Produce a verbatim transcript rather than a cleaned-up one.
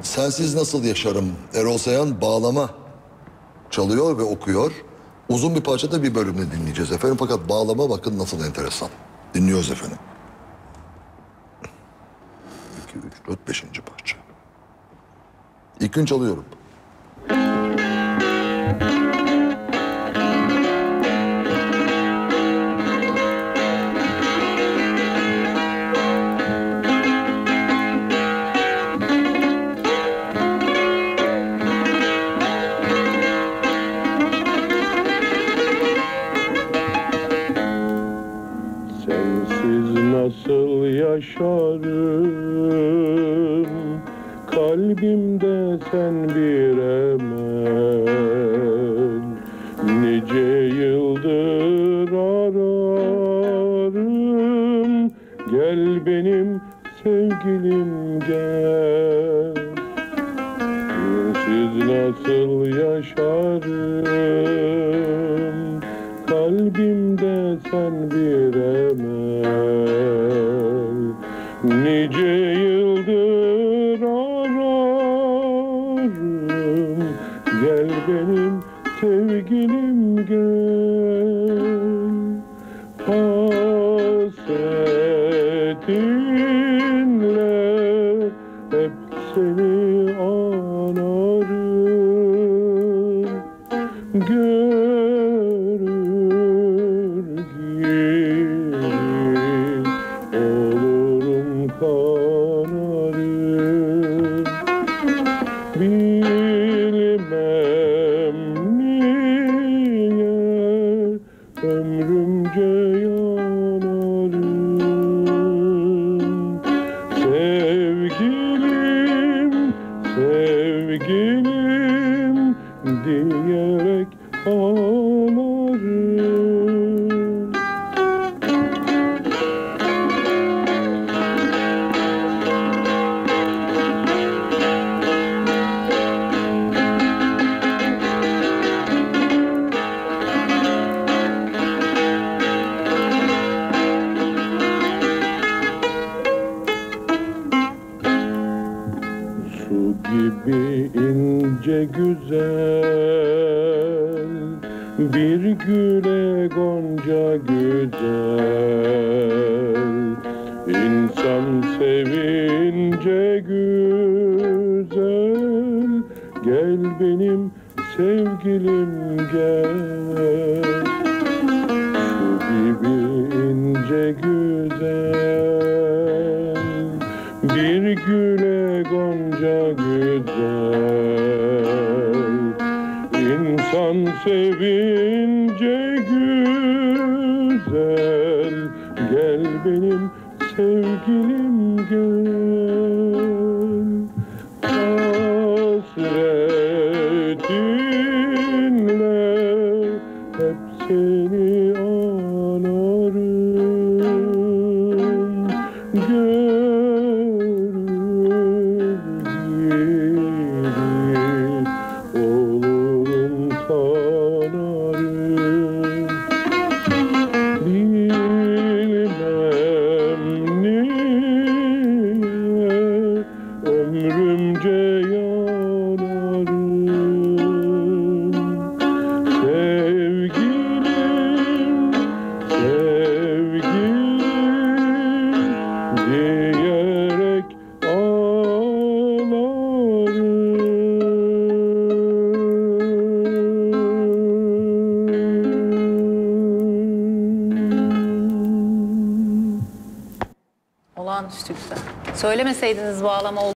Sensiz Nasıl Yaşarım, Erol Seyhan bağlama çalıyor ve okuyor. Uzun bir parçada bir bölümünü dinleyeceğiz efendim. Fakat bağlama bakın nasıl enteresan. Dinliyoruz efendim. iki, üç, dört, beşinci parça. İlk gün çalıyorum. Nasıl yaşarım, kalbimde sen bir emel. Nice yıldır ararım, gel benim sevgilim gel. Sensiz nasıl yaşarım, kalbimde sen bir emel. Nice yıldır ararım, gel benim sevgilim gel. Hasretinle hep seni anarım, görür gibi olurum kanarım. Bilmem niye ömrümce yanarım. Sevgilim, sevgilim diyerek ağlarım. Su gibi ince güzel, bir güle gonca güzel. İnsan sevince güzel, gel benim sevgilim gel. Su gibi ince güzel, bir güle gonca güzel. İnsan sevince güzel, gel benim sevgilim gel. Hasretinle hep seni anarım, görür gibi olurum kanarım. Bilmem niye ömrümce yanarım. Sevgilim, sevgilim diyerek ağlarım. Olağanüstü güzel. Söylemeseydiniz bağlama